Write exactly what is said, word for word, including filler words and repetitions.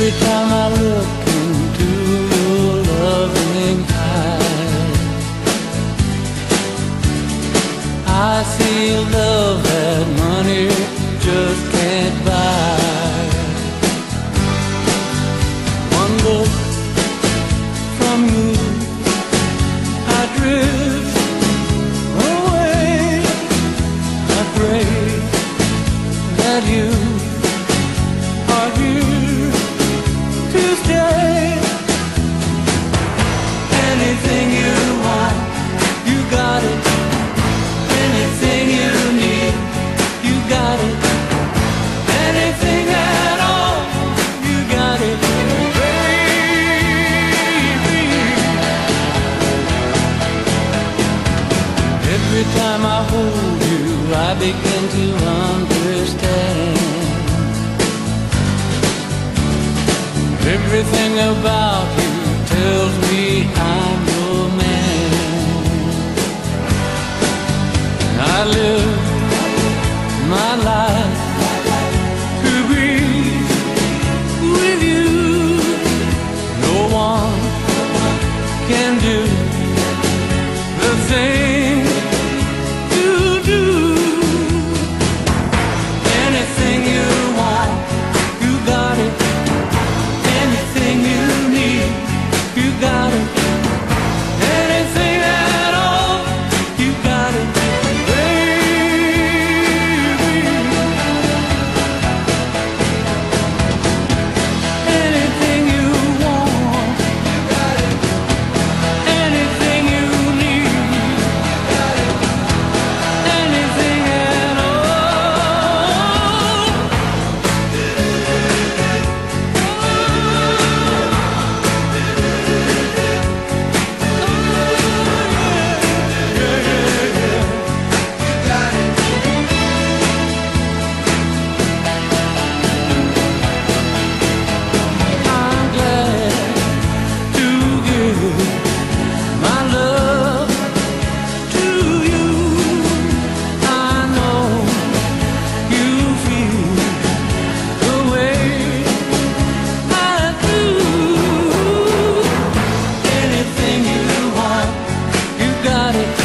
Every time I look into your loving eyes, I see a love that money just can't buy. One look from you, I drift away. I pray that you are here to stay. Anything you want, you got it. Anything you need, you got it. Anything at all, you got it, baby. Every time I hold you, I begin to understand. Everything about you tells me I'm your man. I live my life to be with you. No one can do the thing you do. Anything you want, you got it. Anything you need, you got it. Anything at all, you got it, baby. Anything you want, you got it. Anything you need, you got it. Anything at all. I'm glad to give my love to you. I know you feel the way I do. Anything you want, you got it.